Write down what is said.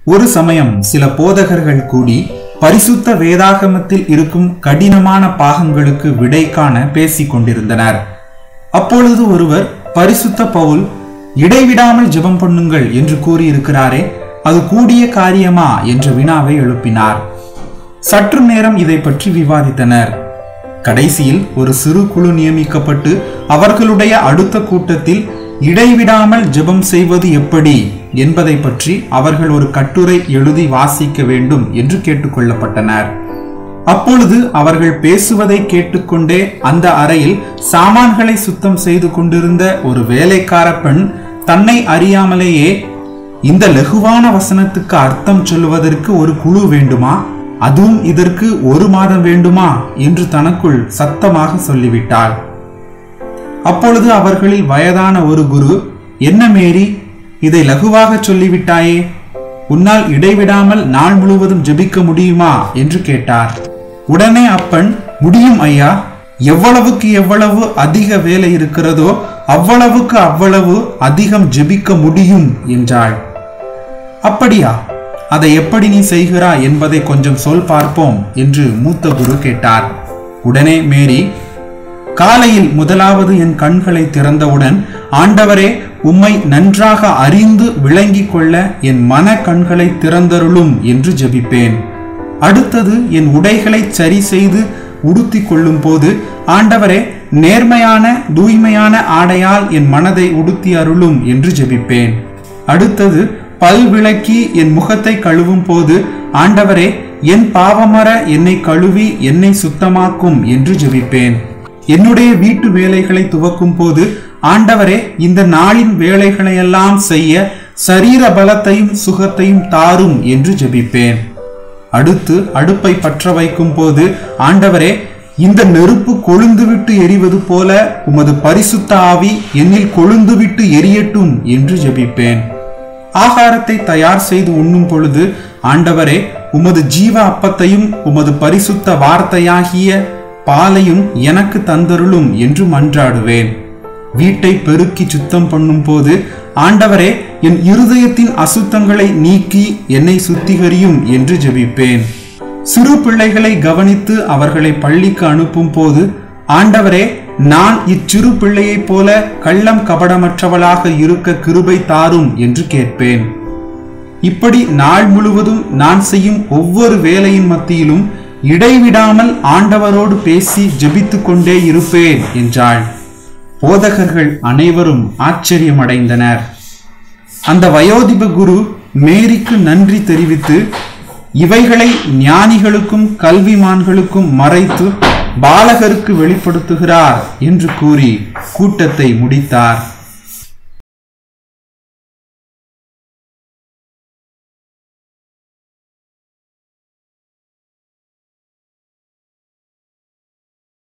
ஒரு சமயம் சில போதகர்கள் கூடி பரிசுத்த வேதாகமத்தில் இருக்கும் கடினமான பாகங்களுக்கு விடை காண பேசிக் கொண்டிருந்தனர். அப்பொழுது ஒருவர், பரிசுத்த பவுல் இடைவிடாமல் ஜெபம் பண்ணுங்கள் என்று கூறியிருக்கிறாரே, அது கூடிய காரியமா என்ற வினாவை எழுப்பினார். சற்று நேரம் இதை பற்றி விவாதித்தனர். கடைசியில் ஒரு சிறு குழு நியமிக்கப்பட்டு அவர்களுடைய அடுத்த கூட்டத்தில் இடைவிடாமல் ஜெபம் செய்வது எப்படி என்பதை பற்றி அவர்கள் ஒரு கட்டுரை எழுதி வாசிக்க வேண்டும் என்று கேட்டுக்கொள்ளப்பட்டனர். அப்பொழுது அவர்கள் பேசுவதை கேட்டுக்கொண்டே அந்த அறையில் சாமான்களை சுத்தம் செய்து கொண்டிருந்த ஒரு வேலைக்கார பெண் தன்னை அறியாமலேயே, இந்த லகுவான வசனத்துக்கு அர்த்தம் சொல்வதற்கு ஒரு குழு வேண்டுமா, அதுவும் இதற்கு 1 மாதம் வேண்டுமா என்று தனக்குள் சத்தமாக சொல்லிவிட்டாள். அப்பொழுது அவர்களில் வயதான ஒரு குரு, என்ன மேரி, இதை லகுவாக சொல்லிவிட்டாயே, உன்னால் இடைவிடாமல் நாள் முழுவதும் ஜெபிக்க முடியுமா என்று கேட்டார். உடனே அப்பெண், முடியும் ஐயா, எவ்வளவுக்கு எவ்வளவு அதிக வேலை இருக்கிறதோ அவ்வளவுக்கு அவ்வளவு அதிகம் ஜெபிக்க முடியும் என்றாள். அப்படியா, அதை எப்படி நீ செய்கிறாய் என்பதை கொஞ்சம் சொல் பார்ப்போம் என்று மூத்த குரு கேட்டார். உடனே மேரி, காலையில் முதலாவது என் கண்களை திறந்தவுடன், ஆண்டவரே, உம்மை நன்றாக அறிந்து விளங்கிக் கொள்ள என் மன கண்களை திறந்தருளும் என்று ஜெபிப்பேன். அடுத்தது என் உடைகளை சரி செய்து உடுத்தி கொள்ளும் போது, ஆண்டவரே, நேர்மையான தூய்மையான ஆடையால் என் மனதை உடுத்தி அருளும் என்று ஜெபிப்பேன். அடுத்தது பல் விளக்கி என் முகத்தை கழுவும் போது, ஆண்டவரே, என் பாவமற என்னை கழுவி என்னை சுத்தமாக்கும் என்று ஜெபிப்பேன். என்னுடைய வீட்டு வேலைகளை துவக்கும் போது, ஆண்டவரே, இந்த நாளின் வேலைகளையெல்லாம் செய்ய சரீர பலத்தையும் சுகத்தையும் தாரும் என்று ஜெபிப்பேன். அடுத்து அடுப்பை பற்ற வைக்கும் போது, ஆண்டவரே, இந்த நெருப்பு கொழுந்துவிட்டு எரிவது போல உமது பரிசுத்த ஆவி என்னில் கொழுந்துவிட்டு எரியட்டும் என்று ஜெபிப்பேன். ஆகாரத்தை தயார் செய்து உண்ணும் பொழுது, ஆண்டவரே, உமது ஜீவ அப்பத்தையும் உமது பரிசுத்த வார்த்தையாகிய பாலையும் எனக்கு தந்தருளும் என்று மன்றாடுவேன். வீட்டை பெருக்கி சுத்தம் பண்ணும் போது, ஆண்டவரே, என் இருதயத்தின் அசுத்தங்களை நீக்கி என்னை சுத்திகரியும் என்று ஜெபிப்பேன். சிறு பிள்ளைகளை கவனித்து அவர்களை பள்ளிக்கு அனுப்பும் போது, ஆண்டவரே, நான் இச்சிறு பிள்ளையைப் போல கள்ளம் கபடமற்றவளாக இருக்க கிருபை தாரும் என்று கேட்பேன். இப்படி நாள் முழுவதும் நான் செய்யும் ஒவ்வொரு வேலையின் மத்தியிலும் இடைவிடாமல் ஆண்டவரோடு பேசி ஜெபித்து கொண்டே இருப்பேன் என்றாள். போதகர்கள் அனைவரும் ஆச்சரியமடைந்தனர். அந்த வயோதிப குரு மேரிக்கு நன்றி தெரிவித்து, இவைகளை ஞானிகளுக்கும் கல்விமான்களுக்கும் மறைத்து பாலகருக்கு வெளிப்படுத்துகிறார் என்று கூறி கூட்டத்தை முடித்தார்.